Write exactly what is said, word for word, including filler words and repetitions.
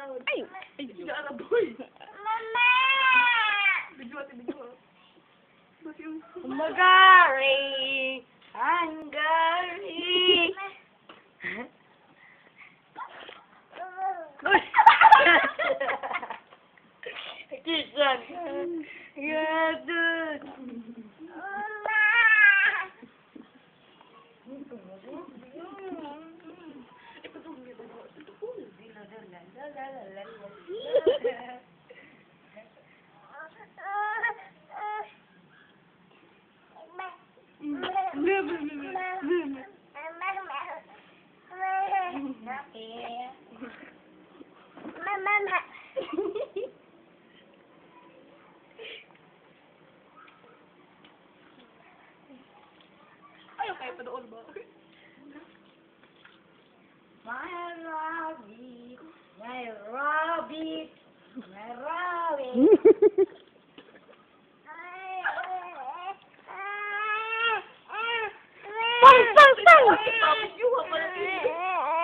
Ay! Ay! Gara boy! Mama! Bidyo ate, bidyo. Ba't yung... Magari! Hungary! Kisan! Yadun! Mama. Ayaw kayo pa doon ba? My rabbit, my rabbit, my rabbit. Pang, pang, pang! Bidyo ka pala.